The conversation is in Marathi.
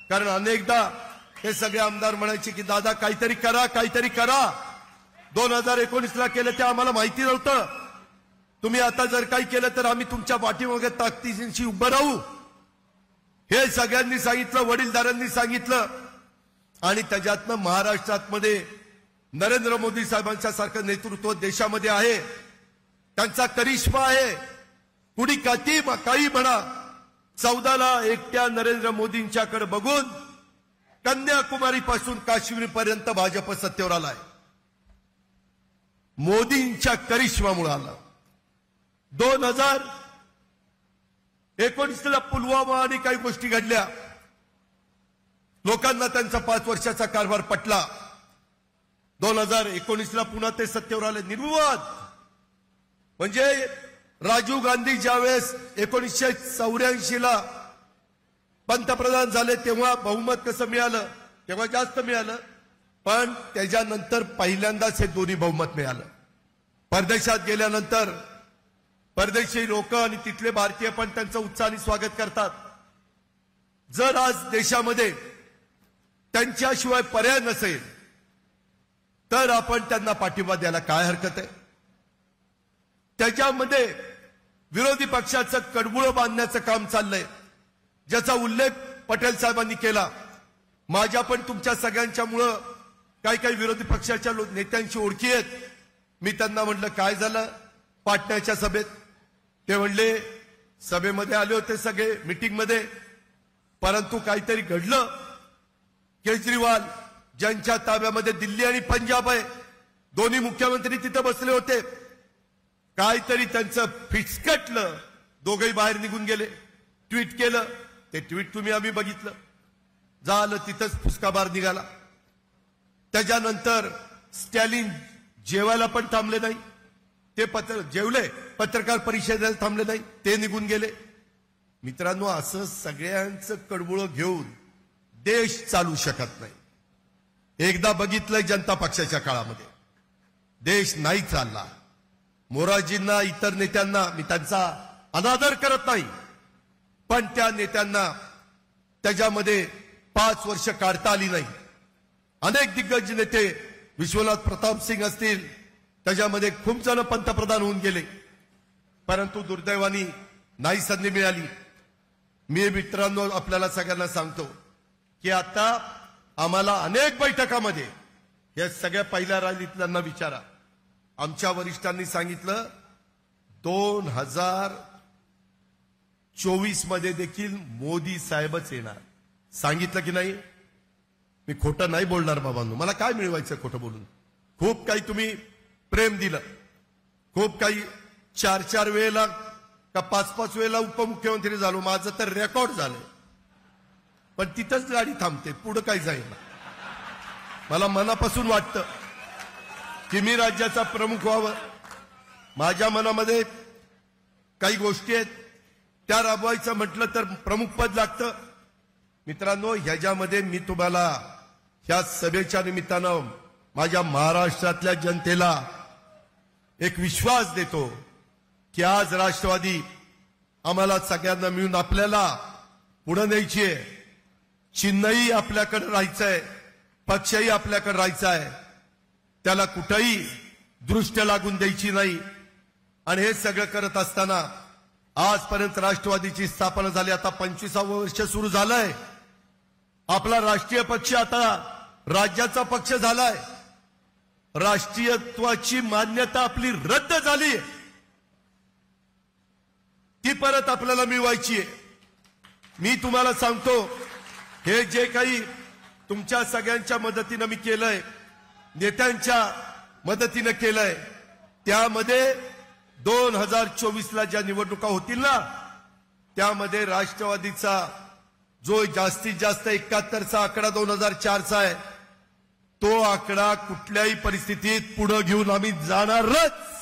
कारण अनेकदा हे सगळे आमदार म्हणायचे की दादा काहीतरी करा, काहीतरी करा. 2019ला केलं ते आम्हाला माहिती नव्हतं. तुम्ही आता जर काही केलं तर आम्ही तुमच्या पाठीमागे ताकदीशी उभं राहू, हे सगळ्यांनी सांगितलं, वडीलधाऱ्यांनी सांगितलं. आणि त्याच्यातनं महाराष्ट्रात मध्ये नरेंद्र मोदी साहेबांच्या सारखं नेतृत्व देशामध्ये आहे, त्यांचा करिश्मा आहे. कुणी काही म्हणा, 14ला एकट्या नरेंद्र मोदींच्याकडे बघून कन्याकुमारी पासून काश्मीर पर्यंत भाजप सत्तेवर आलाय. मोदींच्या करिश्मामुळे आला. 2019ला पुलवामा आणि काही गोष्टी घडल्या, लोकांना त्यांचा 5 वर्षाचा कारभार पटला. 2019ला पुन्हा ते सत्तेवर आले निर्विवाद. म्हणजे राजीव गांधी ज्यावेळेस 1984ला पंतप्रधान झाले तेव्हा बहुमत कसं मिळालं, तेव्हा जास्त मिळालं, पण त्याच्यानंतर पहिल्यांदाच हे दोन्ही बहुमत मिळालं. परदेशात गेल्यानंतर परदेशी लोक आणि तिथले भारतीय पण त्यांचं उत्साहाने स्वागत करतात. जर आज देशामध्ये त्यांच्याशिवाय पर्याय नसेल तर आपण त्यांना पाठिंबा द्यायला काय हरकत आहे. त्याच्यामध्ये विरोधी पक्षाचं कडबुळं बांधण्याचं काम चाललंय, ज्याचा उल्लेख पटेल साहेबांनी केला. माझ्या पण तुमच्या सगळ्यांच्यामुळं काही विरोधी पक्षाच्या नेत्यांची ओळखी आहेत. मी त्यांना म्हटलं काय झालं पाटण्याच्या सभेत, ते म्हणले सभेमध्ये आले होते सगळे मीटिंगमध्ये, परंतु काहीतरी घडलं. केजरीवाल ज्यांच्या ताब्यामध्ये दिल्ली आणि पंजाब आहे, दोन्ही मुख्यमंत्री तिथे बसले होते, काहीतरी त्यांचं फिसकटलं, दोघंही बाहेर निघून गेले. ट्विट केलं, ते ट्विट तुम्ही आम्ही बघितलं, झालं तिथंच फुसकाबार निघाला. त्याच्यानंतर स्टॅलिन जेवायला पण थांबले नाही, ते जेवले, पत्रकार परिषदेला थांबले नाही, ते निघून गेले. मित्रांनो, असं सगळ्यांचं कडबुळं घेऊन देश चालू शकत नाही. एकदा बघितलंय जनता पक्षाच्या काळामध्ये देश नाही चालला. मोरारजींना, इतर नेत्यांना मी त्यांचा अनादर करत नाही, पण त्या नेत्यांना त्याच्यामध्ये 5 वर्ष काढता आली नाही. अनेक दिग्गज नेते, विश्वनाथ प्रताप सिंग असतील, त्याच्यामध्ये खूप जण पंतप्रधान होऊन गेले, परंतु दुर्दैवाने नाही संधी मिळाली. मी मित्रांनो आपल्याला सगळ्यांना सांगतो की आता आम्हाला अनेक बैठकामध्ये या सगळ्या पहिल्या राजनीतीतल्यांना विचारा, आमच्या वरिष्ठांनी सांगितलं 2024 मध्ये देखील मोदी साहेबच येणार. सांगितलं की नाही? मी खोटं नाही बोलणार बाबांनो, मला काय मिळवायचं खोटं बोलून. खूप काही तुम्ही प्रेम दिलं, खूप काही 4-4 वेळेला का 5-5 वेळेला उपमुख्यमंत्री झालो, माझं तर रेकॉर्ड झालं, पण तिथंच गाडी थांबते, पुढं काही जाईल. मला मनापासून वाटतं की मी राज्याचा प्रमुख व्हावं. माझ्या मनामध्ये काही गोष्टी आहेत, त्या राबवायचं म्हटलं तर प्रमुख पद लागतं. मित्रांनो, ह्याच्यामध्ये मी तुम्हाला ह्या सभेच्या निमित्तानं माझ्या महाराष्ट्रातल्या जनतेला एक विश्वास देतो की आज राष्ट्रवादी आम्हाला सगळ्यांना मिळून आपल्याला पुढे न्यायची आहे. चिन्हही आपल्याकडे राहायचंय, पक्षही आपल्याकडे राहायचा आहे, त्याला कुठेही दृष्ट लागून द्यायची नाही. आणि हे सगळं करत असताना आजपर्यंत राष्ट्रवादीची स्थापना झाली, आता 25वं वर्ष सुरू झालंय. आपला राष्ट्रीय पक्ष आता राज्याचा पक्ष झालाय. राष्ट्रीयत्वाची मान्यता आपली रद्द झाली, ती परत आपल्याला मिळवायची आहे. मी तुम्हाला सांगतो, हे जे काही तुमच्या सगळ्यांच्या मदतीनं मी केलंय, नेत्यांच्या मदतीनं केलंय, त्यामध्ये 2024ला ज्या निवडणुका होतील ना, त्यामध्ये राष्ट्रवादीचा जो जास्तीत जास्त 71चा आकडा 2004चा आहे, तो आकडा कुठल्याही परिस्थितीत पुढे घेऊन आम्ही जाणारच.